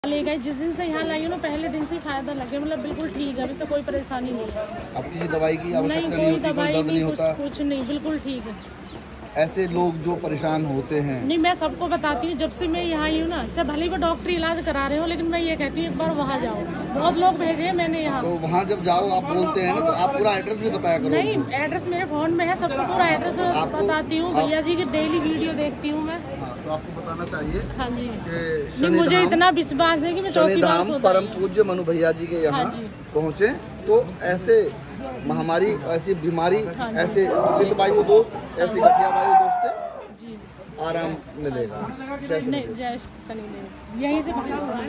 ले गए। जिस दिन से यहाँ लाई हूँ ना पहले दिन से फायदा लगे, मतलब बिल्कुल ठीक है, वैसे कोई परेशानी नहीं है। अब किसी दवाई की आवश्यकता नहीं होती, कोई दर्द नहीं होता, कुछ नहीं, बिल्कुल ठीक है। ऐसे लोग जो परेशान होते हैं, नहीं मैं सबको बताती हूँ, जब से मैं यहाँ आई हूँ ना, चाहे भले वो डॉक्टरी इलाज करा रहे हो, लेकिन मैं ये कहती हूँ एक बार वहाँ जाओ। बहुत लोग भेजे हैं मैंने यहाँ। तो वहाँ जब जाओ आप बोलते हैं ना, तो आप पूरा एड्रेस भी बताया करो। नहीं एड्रेस मेरे फोन में है, सबको पूरा एड्रेस बताती हूँ। भैया जी की डेली वीडियो देखती हूँ मैं। तो आपको बताना चाहिए। हाँ जी, नहीं मुझे इतना विश्वास है कि मैं चौथी बार परम पूज्य मनु भैया जी के यहाँ पहुँचे तो ऐसे महामारी, ऐसी बीमारी, ऐसे वायु दोष, ऐसी गठिया वायु दोष से आराम मिलेगा। जय शनिदेव। यहीं से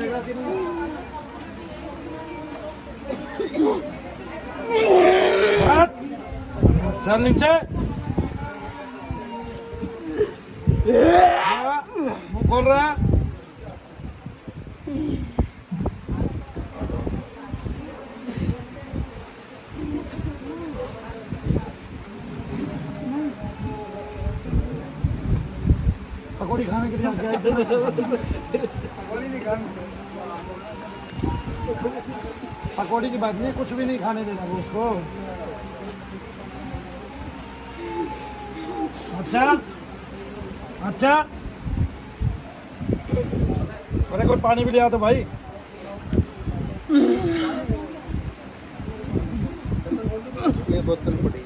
चल नीचे मुँह खोल रहा है। पकौड़ी खाने के लिए पकौड़ी की बात नहीं, कुछ भी नहीं खाने देना वो उसको। अच्छा अच्छा, अरे कोई पानी भी ले आ तो भाई। ये बोतल पड़ेगी।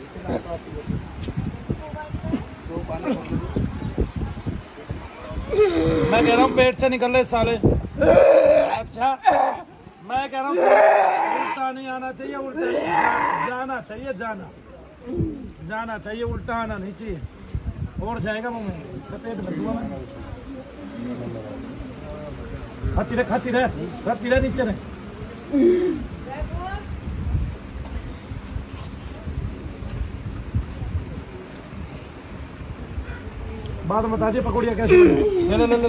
मैं कह रहा हूँ पेट से निकल रहे साले। अच्छा मैं कह रहा हूँ उल्टा नहीं आना चाहिए, उल्टा जाना चाहिए, जाना चाहिए, उल्टा आना नहीं चाहिए। और जाएगा मुँह में, इसका पेट भर दूंगा मैं। खाती रहे नीचे रहे। बाद में बता दिए पकौड़ियाँ कैसे बनी। ले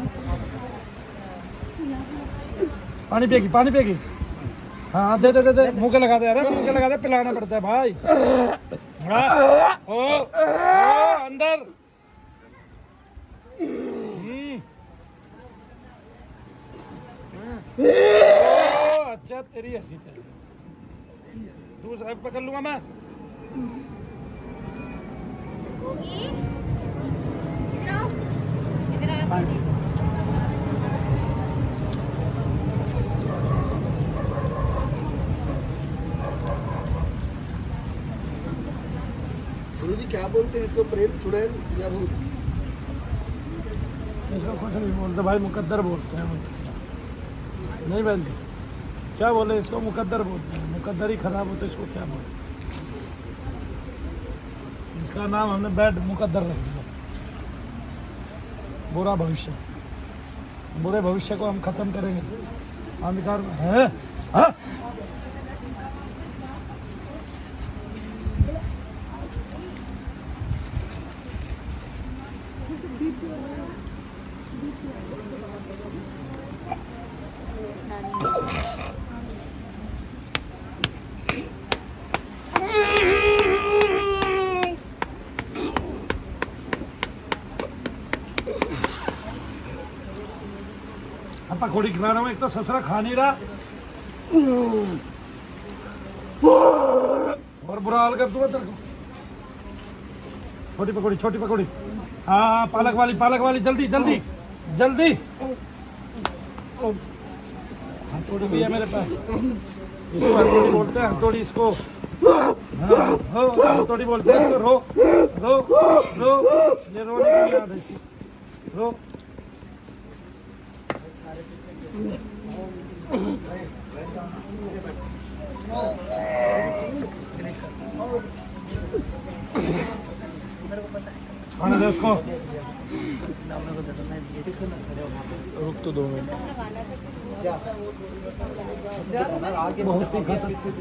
पानी पिएगी। हाँ दे मुँह के लगा दे, अरे मुँह के लगा दे, पिलाना पड़ता है भाई। हाँ ओ अंदर। अच्छा तेरी हंसी थे, दूसरा पकड़ लूंगा मैं। गुरु जी क्या बोलते हैं इसको, प्रेत, चुड़ैल या भूत? इसको कुछ नहीं बोलते भाई, मुकद्दर बोलते हैं। नहीं बहन जी क्या बोले इसको, मुकद्दर बोलते हैं। मुकद्दर ही खराब होता है, इसको क्या बोलते? इसका नाम हमने बैड मुकद्दर रख दिया। बुरा भविष्य, बुरे भविष्य को हम खत्म करेंगे। अंधकार है। हाँ? पकौड़ी खिला रहा हूँ, एक तो ससुरा खा नहीं रहा और बुरा हाल कर दूंगा तेरे को। छोटी पकौड़ी। हाँ पालक वाली, जल्दी। हथौड़ी भी है मेरे पास, इसको हथौड़ी बोलते हैं। हथौड़ी इसको हथौड़ी बोलते हैं। रो ये रोने की याद है, रो। खाने दे उसको, रुक तो 2 मिनट। बहुत ही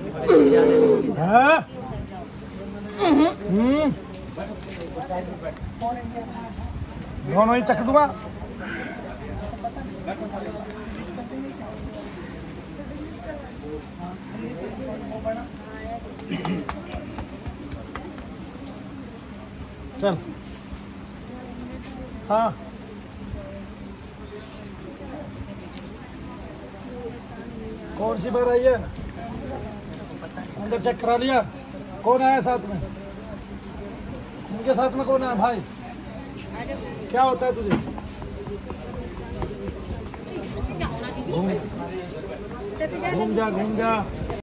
दोनों ही चख दूंगा। चल हाँ कौन सी बार आई है? अंदर चेक करा लिया? कौन आया साथ में? उनके साथ में कौन है भाई? क्या होता है तुझे? घूम जा घूम जा।